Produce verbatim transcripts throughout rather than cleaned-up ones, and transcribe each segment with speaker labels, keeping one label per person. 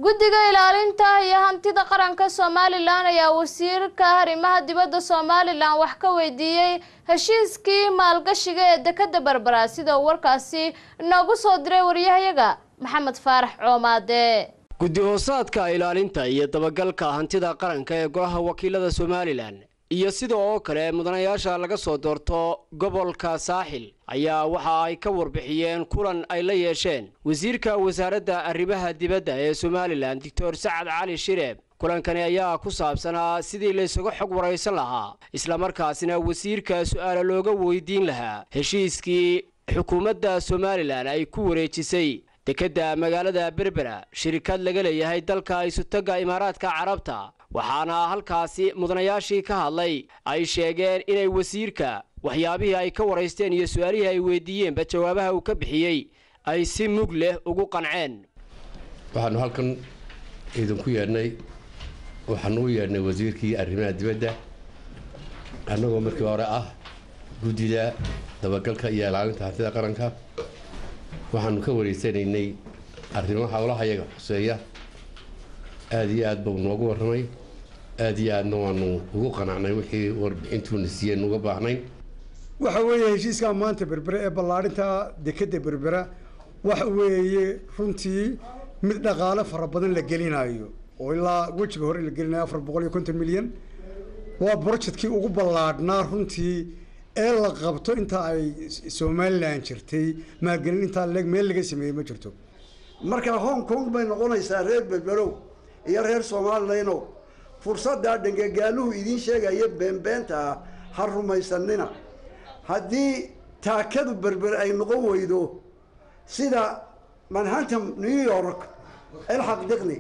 Speaker 1: guddiga ilaalinta iyo hantida qaranka Soomaaliland ayaa wasiirka arrimaha dibadda Soomaaliland wax ka weydiiyay heshiiskii maalgashiga ee dekada Berbera sida warkaasi nagu soo diray wariyahayaga Maxamed Faarax Coomaade.
Speaker 2: guddi hoosaadka ilaalinta iyo dabagalka hantida qaranka ee golaha wakiilada Soomaaliland iyo sidoo kale mudanayaasha laga soo doorto gobolka Saaxil ayaa waxa ay ka warbixiyeen kulan ay la yeesheen wasiirka wasaaradda arrimaha dibadda ee Soomaaliland Doctor Saad Cali Shireeb. kulankani ayaa ku saabsanaa sidii la isugu xog waraysan lahaa isla markaasina wasiirka su'aalo looga weydiin lahaa heshiiskii xukuumadda Soomaaliland ay ku wareejisay dekada magaalada Berbera shirkad laga leeyahay dalka Isutaga Imaaraadka Carabta. waxaana halkaasi mudanayaashii ka hadlay ay sheegeen inay wasiirka waxyaabihii ay ka wareysteen iyo su'aalihii ay weydiiyeen ba jawaabaha uu ka bixiyay ay si mug leh ugu qanceen.
Speaker 3: waxaanu halkan idinku yeernay waxaanu u yeernay wasiirkii arrimaha dibadda annagoo markii hore ah guddida dabagalka iyo ilaalinta hantida qaranka. waxaanu ka wareysanaynay arrimaha howlaha iyaga xuseeya aad iyo aad buu noogu warramay aad iyo aadna waanu ugu qanacnay wixii warbixintuuna siiyeen uga baahnay.
Speaker 4: waxa weeye heshiiska maanta Berbera ee ballaarinta dekada Berbera waxa weeye runtii mid dhaqaale fara badan la gelinayo oo ilaa wajiga hore la gelinayo afar boqol iyo konton milyan. waa projectkii ugu ballaadhnaa runtii ee la qabto inta ay Soomaaliland jirtay maalgelin inta leeg meel laga sameeyay ma jirto.
Speaker 5: marka Hong Kong bay noqonaysaa reer Berbera iyo reer Soomaaliland fursadda dhangagaaluhu idin sheegaya beenbeenta ha rumaysanina. haddii taakadu Berbera ay noqon weydo sida Manhattan New York ilxaq diqni.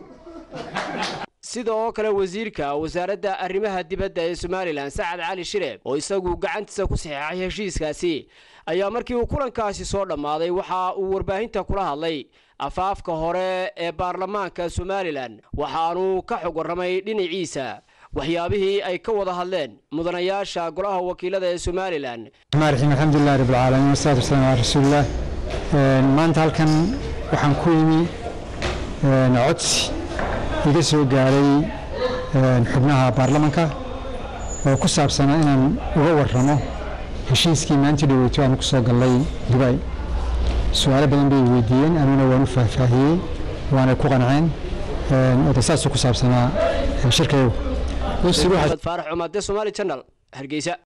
Speaker 2: sidoo kale wasiirka wasaaradda arrimaha dibadda ee Soomaaliland Saad Cali Shireeb oo isagu gacantiisa ku saxeexay heshiiskaasi ayaa markii uu kulankaasi soo dhamaaday waxa uu warbaahinta kula hadlay afaafka hore ee baarlamaanka Soomaaliland waxaanu ka xog warramay dhinaciisa waxyaabihii ay ka wada hadleen mudanayaasha golaha wakiilada ee Soomaaliland.
Speaker 6: alxamdulillaah rabbil caalamiin wasalaatu wasalaamu calaa rasuulillah. maanta halkan waxaan ku yimi codsi iga soo gaaray xubnaha baarlamaanka oo ku saabsanaa inaan uga warramo heshiiskii maanta dhaweyto aan ku soo galay Dubai. su'aalo badan bay weydiiyeen aniguna waan u faahfaahiyey waana ku qanceen oo taas ku saabsanaa shirkaygu.
Speaker 2: Maxamed Faarax Coomaade, Somali Channel, Hargeysa.